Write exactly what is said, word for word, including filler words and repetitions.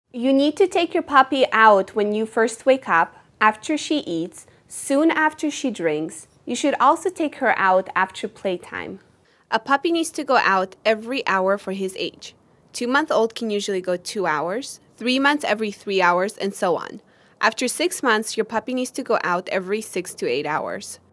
You need to take your puppy out when you first wake up, after she eats, soon after she drinks. You should also take her out after playtime. A puppy needs to go out every hour for his age. Two-month-old can usually go two hours, three months every three hours, and so on. After six months, your puppy needs to go out every six to eight hours.